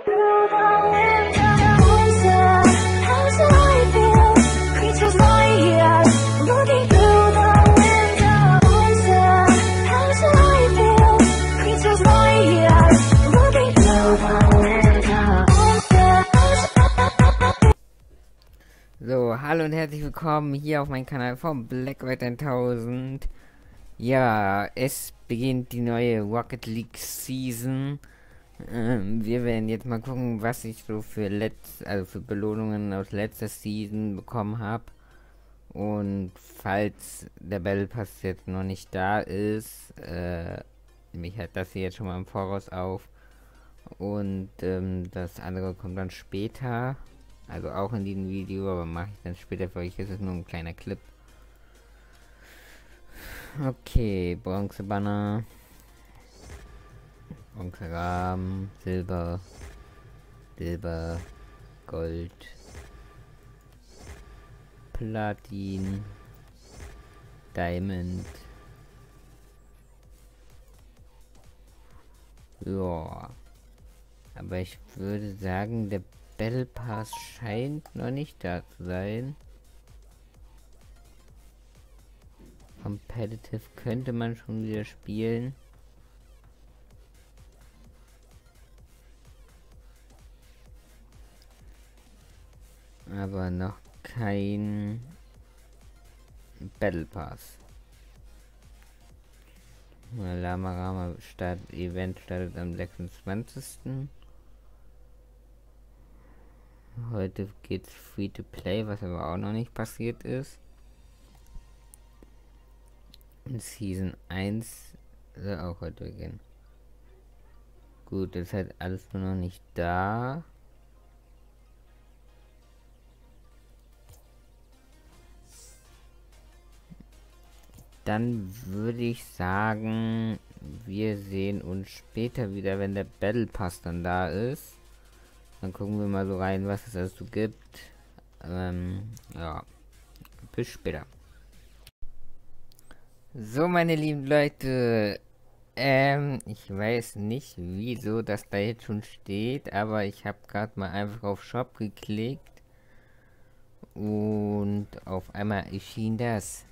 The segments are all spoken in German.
So, hallo und herzlich willkommen hier auf meinem Kanal von Black White 1000. Ja, es beginnt die neue Rocket League Season. Wir werden jetzt mal gucken, was ich so für für Belohnungen aus letzter Season bekommen habe. Und falls der Battle Pass jetzt noch nicht da ist, nehme ich halt das hier jetzt schon mal im Voraus auf. Und das andere kommt dann später. Also auch in diesem Video, aber mache ich dann später für euch. Ist es nur ein kleiner Clip. Okay, Bronzebanner. Bronzerahmen, Silber, Gold, Platin, Diamond. Ja. Aber ich würde sagen, der Battle Pass scheint noch nicht da zu sein. Competitive könnte man schon wieder spielen. Aber noch kein Battle Pass. Lama Event startet am 26. Heute geht's Free to Play, was aber auch noch nicht passiert ist. In Season 1 soll auch heute beginnen. Gut, das ist halt alles nur noch nicht da. Dann würde ich sagen, wir sehen uns später wieder, wenn der Battle Pass dann da ist. Dann gucken wir mal so rein, was es also gibt. Ja, bis später. So, meine lieben Leute, ich weiß nicht, wieso das da jetzt schon steht, aber ich habe gerade mal einfach auf Shop geklickt und auf einmal erschien das.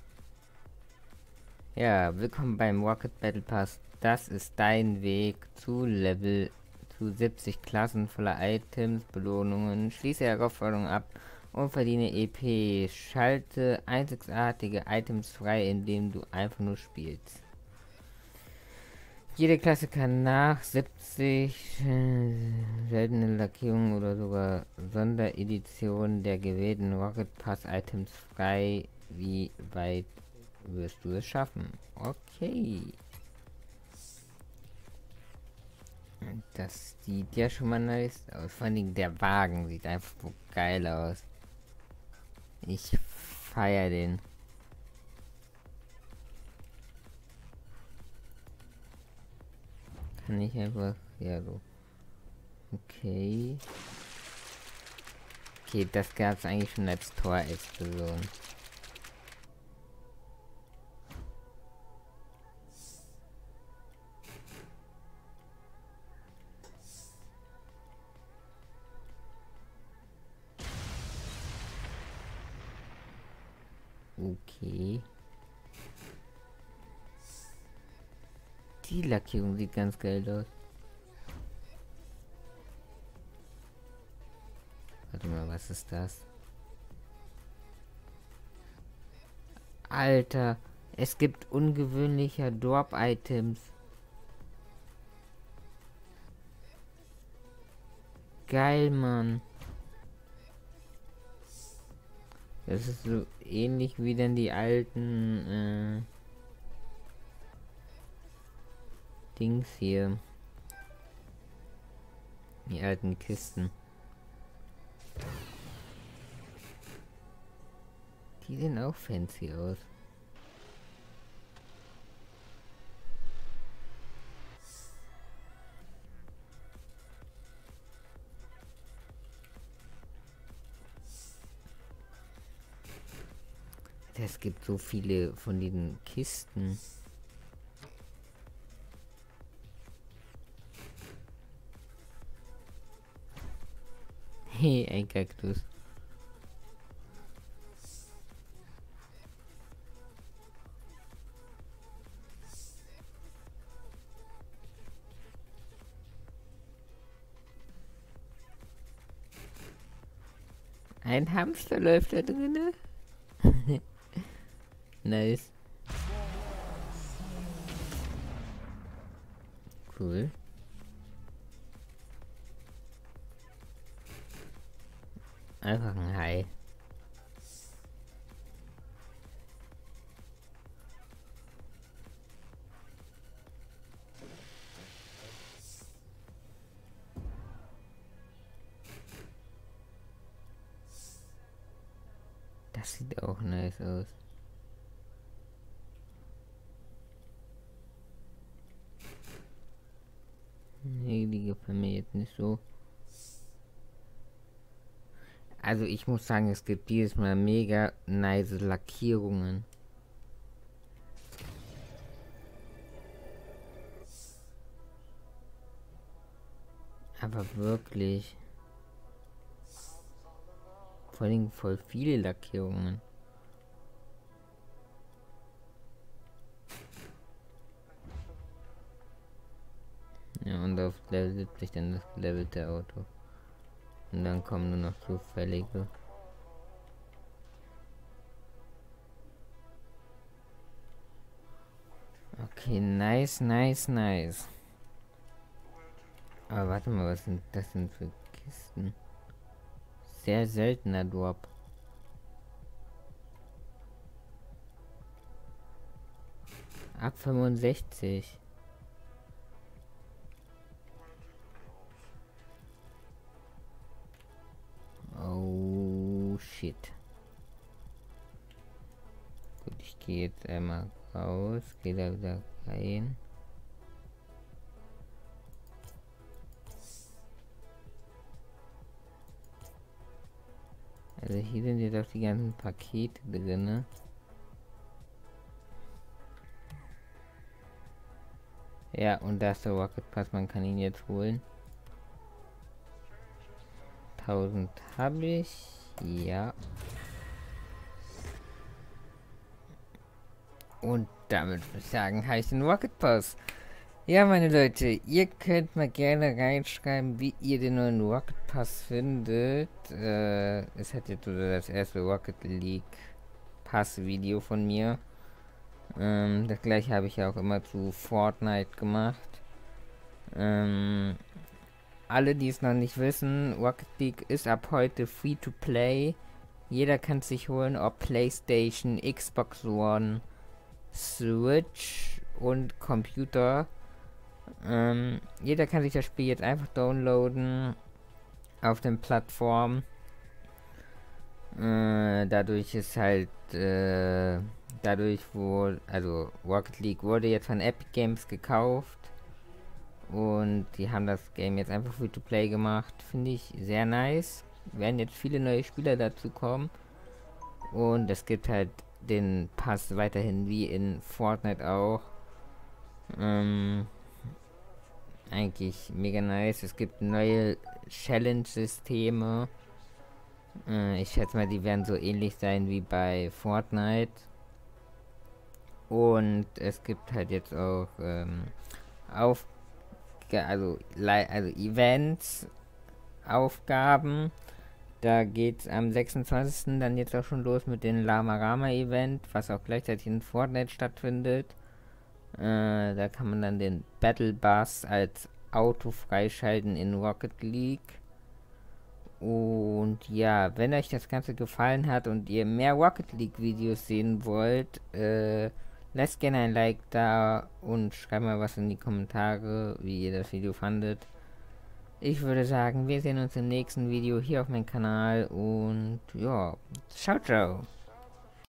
Ja, willkommen beim Rocket Battle Pass. Das ist dein Weg zu 70 Klassen voller Items, Belohnungen. Schließe Herausforderungen ab und verdiene EP. Schalte einzigartige Items frei, indem du einfach nur spielst. Jede Klasse kann nach 70 seltene Lackierungen oder sogar Sondereditionen der gewählten Rocket Pass Items frei. Wie weit wirst du es schaffen? Okay. Das sieht ja schon mal nice aus. Vor allem der Wagen sieht einfach so geil aus. Ich feiere den. Kann ich einfach... Ja, so. Okay. Okay, das gab es eigentlich schon als Torexplosion. Okay. Die Lackierung sieht ganz geil aus. Warte mal, was ist das? Alter, es gibt ungewöhnliche Drop-Items. Geil, Mann. Das ist so ähnlich wie denn die alten Dings hier. Die alten Kisten. Die sehen auch fancy aus. Es gibt so viele von diesen Kisten. Ein Kaktus. Ein Hamster läuft da drinne. Nice. Cool. Einfach ein Hai. Das sieht auch nice aus. Nee, die gefallen mir jetzt nicht so. Also ich muss sagen, es gibt dieses Mal mega nice Lackierungen. Aber wirklich. Vor allem voll viele Lackierungen. Ja, und auf Level 70 dann das gelevelte Auto. Und dann kommen nur noch zufällige. Okay, nice, nice, nice. Aber warte mal, was sind das denn für Kisten? Sehr seltener Drop. Ab 65. Oh shit. Gut, ich gehe jetzt einmal raus, gehe da wieder rein. Also hier sind jetzt auch die ganzen Pakete drin, ne? Ja, und da ist der Rocket Pass, man kann ihn jetzt holen. 1000 habe ich, ja. Und damit würde ich sagen, habe ich den Rocket Pass. Ja, meine Leute, ihr könnt mal gerne reinschreiben, wie ihr den neuen Rocket Pass findet. Es hat jetzt das erste Rocket League Pass Video von mir. Das gleiche habe ich ja auch immer zu Fortnite gemacht. Alle, die es noch nicht wissen, Rocket League ist ab heute free to play. Jeder kann es sich holen, ob PlayStation, Xbox One, Switch und Computer. Jeder kann sich das Spiel jetzt einfach downloaden auf den Plattformen. Dadurch ist halt, also Rocket League wurde jetzt von Epic Games gekauft und die haben das Game jetzt einfach free to play gemacht. Finde ich sehr nice. Werden jetzt viele neue Spieler dazu kommen und es gibt halt den Pass weiterhin wie in Fortnite auch. Eigentlich mega nice. Es gibt neue Challenge-Systeme. Ich schätze mal, die werden so ähnlich sein wie bei Fortnite. Und es gibt halt jetzt auch also Events, Aufgaben. Da geht's am 26. dann jetzt auch schon los mit dem Lama Rama Event, was auch gleichzeitig in Fortnite stattfindet. Da kann man dann den Battle Bus als Auto freischalten in Rocket League. Und ja, wenn euch das Ganze gefallen hat und ihr mehr Rocket League Videos sehen wollt, lasst gerne ein Like da und schreibt mal was in die Kommentare, wie ihr das Video fandet. Ich würde sagen, wir sehen uns im nächsten Video hier auf meinem Kanal und ja, ciao, ciao.